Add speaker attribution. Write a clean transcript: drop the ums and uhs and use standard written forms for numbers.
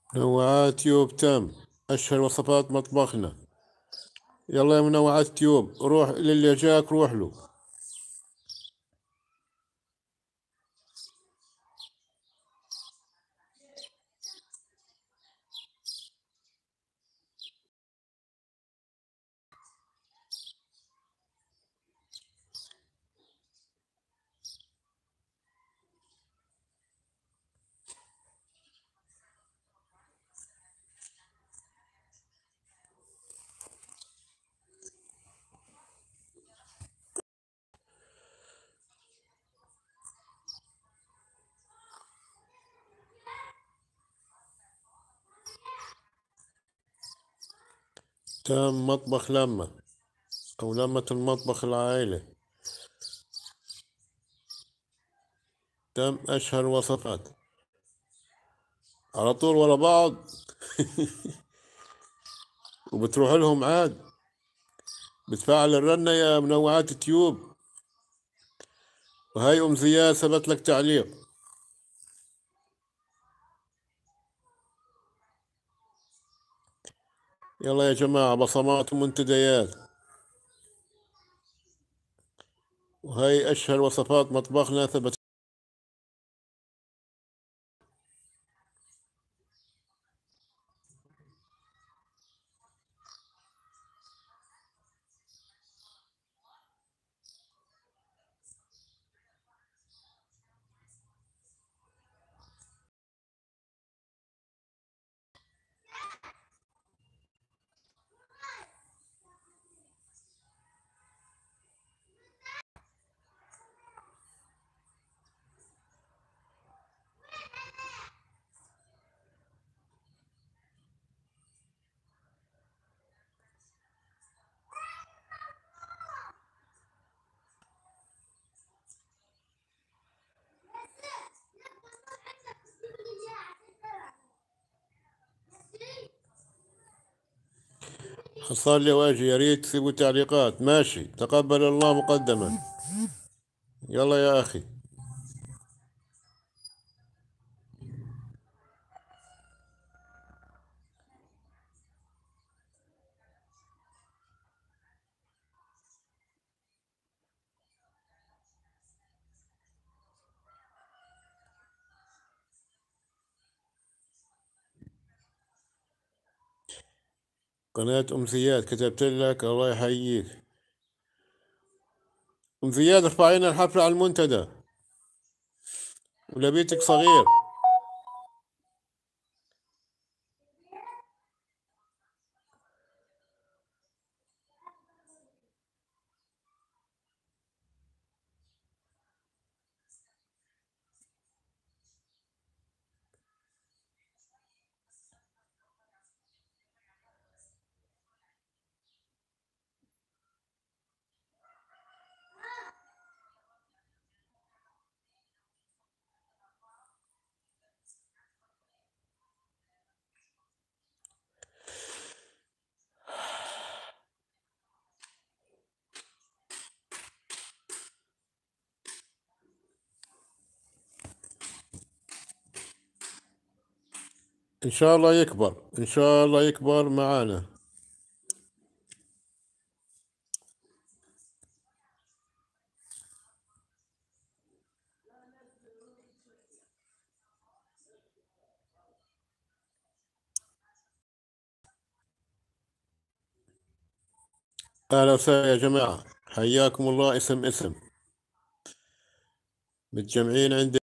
Speaker 1: منوعات تيوب تم أشهر وصفات مطبخنا. يلا يا منوعات تيوب، روح للي جاك، روح له. تم مطبخ لمة أو لمة المطبخ العائلي. تم أشهر وصفات على طول ورا بعض. وبتروح لهم عاد، بتفعل الرنة يا منوعات تيوب. وهاي أم زياد سبت لك تعليق. يلا يا جماعة، بصمات ومنتديات. وهاي أشهر وصفات مطبخنا ثبت. حصل لي واجي، يا ريت تسيبوا تعليقات. ماشي، تقبل الله مقدما. يلا يا أخي. قناة أم زياد كتبت لك، الله يحييك. أم زياد ارفعي لنا الحفلة على المنتدى، ولا بيتك صغير. إن شاء الله يكبر، إن شاء الله يكبر معانا. أهلا وسهلا يا جماعة، حياكم الله. اسم متجمعين عندي.